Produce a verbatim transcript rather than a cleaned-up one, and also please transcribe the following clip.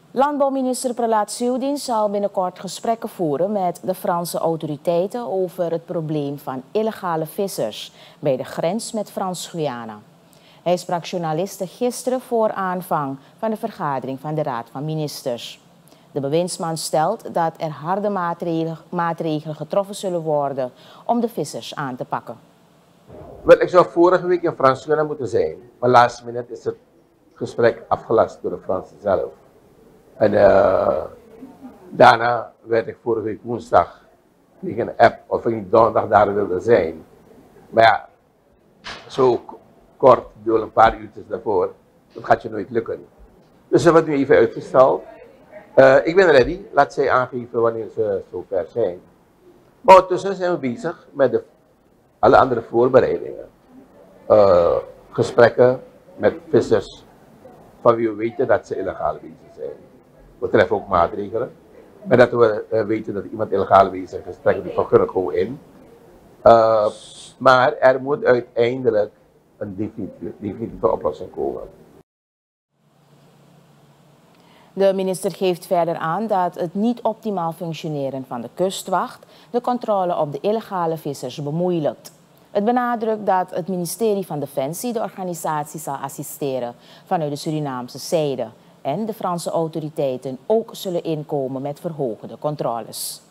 Landbouwminister Pralat Soudien zal binnenkort gesprekken voeren met de Franse autoriteiten over het probleem van illegale vissers bij de grens met Frans-Guyana. Hij sprak journalisten gisteren voor aanvang van de vergadering van de Raad van Ministers. De bewindsman stelt dat er harde maatregelen, maatregelen getroffen zullen worden om de vissers aan te pakken. Wel, ik zou vorige week in Frans-Guyana moeten zijn, maar last minute is het gesprek afgelast door de Fransen zelf. En uh, daarna werd ik vorige week woensdag tegen een app of ik niet donderdag daar wilde zijn. Maar ja, zo kort, door een paar uurtjes daarvoor, dat gaat je nooit lukken. Dus dat wordt nu even uitgesteld. Uh, ik ben ready, laat zij aangeven wanneer ze zover zijn. Maar ondertussen zijn we bezig met de, alle andere voorbereidingen. Uh, gesprekken met vissers van wie we weten dat ze illegaal bezig zijn. We treffen ook maatregelen. Maar dat we uh, weten dat iemand illegaal bezig is, trekken we van Gurk gewoon in. Uh, maar er moet uiteindelijk een definitieve, definitieve oplossing komen. De minister geeft verder aan dat het niet optimaal functioneren van de kustwacht de controle op de illegale vissers bemoeilijkt. Het benadrukt dat het ministerie van Defensie de organisatie zal assisteren vanuit de Surinaamse zijde en de Franse autoriteiten ook zullen inkomen met verhogende controles.